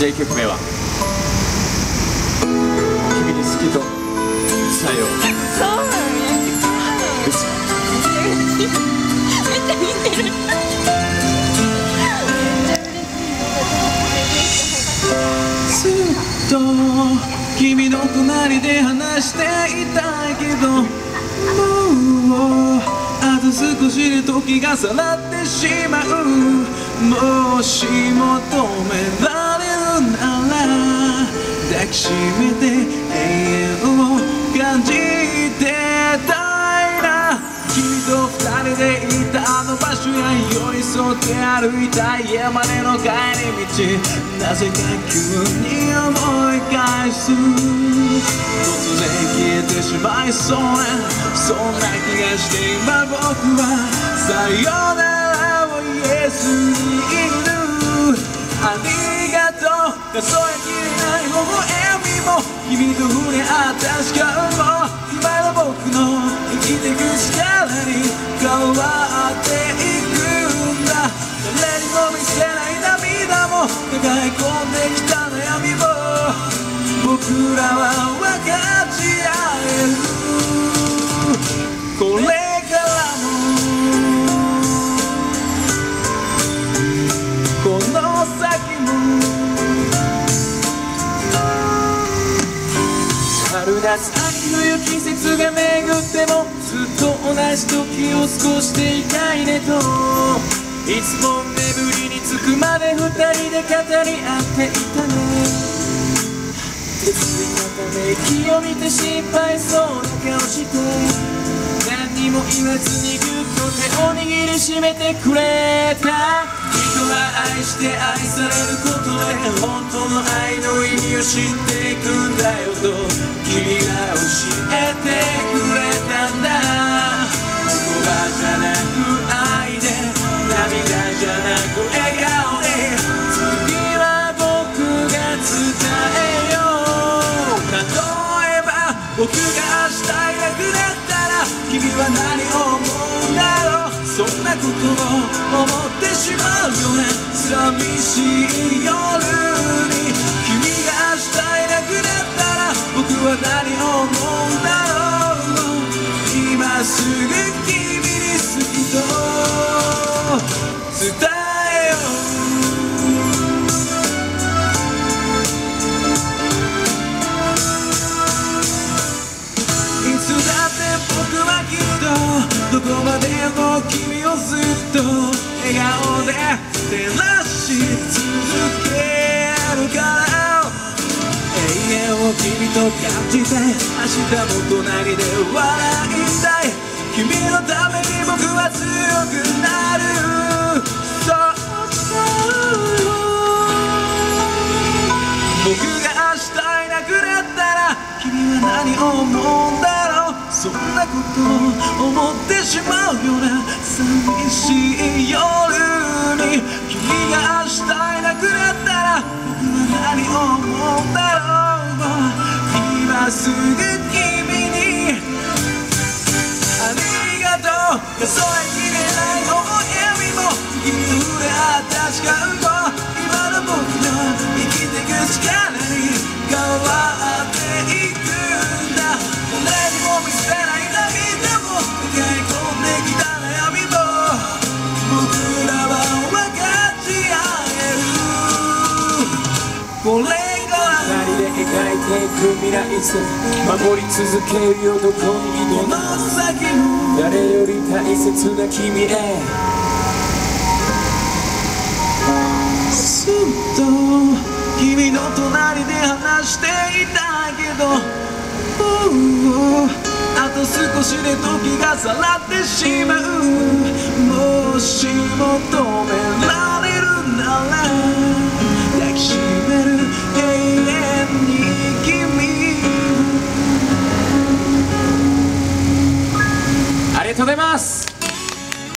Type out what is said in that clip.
じゃあ1曲目は君に好きとさよそうなのね。めっちゃ見てる。 ずっと君の隣で話していたいけど、もうあと少しで時が去ってしまう。もし求められるなら抱きしめて永遠を感じてたいな。君と二人でいたあの場所や寄り添って歩いた家までの帰り道、なぜか急に思い返す。突然消えてしまいそうなそんな気がして今僕はさよならを言えずにいる。ありがとう数えきれない微笑みも君と触れ合った時間も今の僕の生きてく力に変わっていくんだ。誰にも見せない涙も抱え込んできた悩みも僕らは分かち合える。これからもこの先も春夏秋冬季節が巡ってもずっと同じ時を過ごしていたいねと、いつも眠りにつくまで二人で語り合っていたね。手ついたため息を見て心配そうな顔して何にも言わずにぐっと手を握りしめてくれた。人は愛して愛されることで本当の愛の意味を知っていくんだよと君が教えてくれたんだ。言葉じゃなく愛で涙じゃなく笑顔で次は僕が伝えよう。例えば僕が明日いなくなったら君は何を思うんだろう。そんなことを思ってしまうよね。寂しい夜に君が明日いなくなったら僕は何を思うんだろう。今すぐ君に好きと伝えよう。いつだって僕はきっとどこまでも君をずっと笑顔で照らし続けるから永遠を君と感じて明日も隣で笑いたい。君のために僕は強くなる。そう僕が明日いなくなったら君は何を思うんだろう。そんなことを思ってしまうような寂しい夜に君が明日いなくなったら僕は何を思うんだろう。今すぐ君にありがとう数えきれない微笑みも君と触れ合った時間も今の僕の生きてく力に変わっていくんだ。誰にも見せない涙も抱え込んできた悩みも僕らは分かち合える。これから二人で描いていく未来線守り続けるよどこにいてもこの先も誰より大切な君へずっと君の隣で話していたけどあと少しで時が去ってしまう。もし求められるなら